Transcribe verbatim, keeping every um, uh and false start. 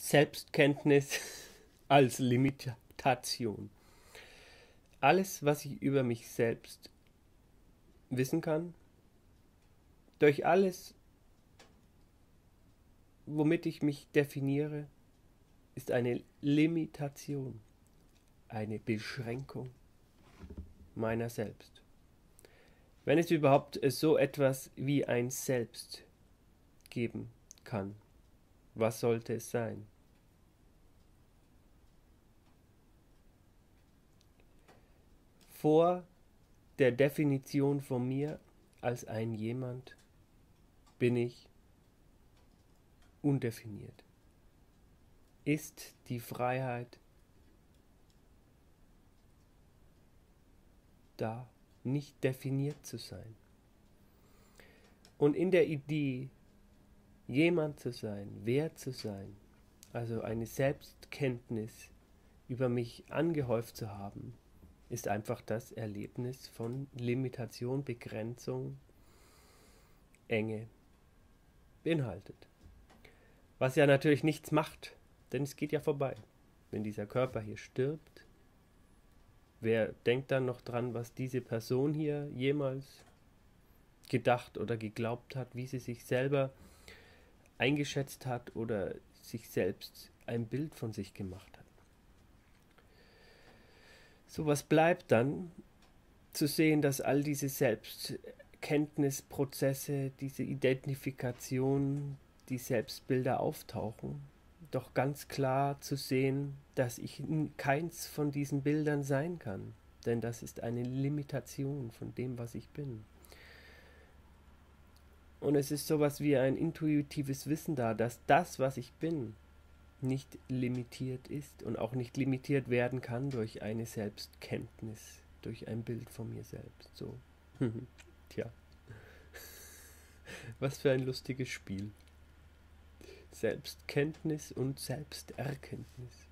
Selbstkenntnis als Limitation. Alles, was ich über mich selbst wissen kann, durch alles, womit ich mich definiere, ist eine Limitation, eine Beschränkung meiner selbst. Wenn es überhaupt so etwas wie ein Selbst geben kann, was sollte es sein? Vor der Definition von mir als ein Jemand bin ich undefiniert. Ist die Freiheit da, nicht definiert zu sein? Und in der Idee, jemand zu sein, wert zu sein, also eine Selbstkenntnis über mich angehäuft zu haben, ist einfach das Erlebnis von Limitation, Begrenzung, Enge beinhaltet. Was ja natürlich nichts macht, denn es geht ja vorbei. Wenn dieser Körper hier stirbt, wer denkt dann noch dran, was diese Person hier jemals gedacht oder geglaubt hat, wie sie sich selber eingeschätzt hat oder sich selbst ein Bild von sich gemacht hat. So, was bleibt dann? Zu sehen, dass all diese Selbstkenntnisprozesse, diese Identifikation, die Selbstbilder auftauchen, doch ganz klar zu sehen, dass ich keins von diesen Bildern sein kann, denn das ist eine Limitation von dem, was ich bin. Und es ist sowas wie ein intuitives Wissen da, dass das, was ich bin, nicht limitiert ist und auch nicht limitiert werden kann durch eine Selbstkenntnis, durch ein Bild von mir selbst. So, tja, was für ein lustiges Spiel. Selbstkenntnis und Selbsterkenntnis.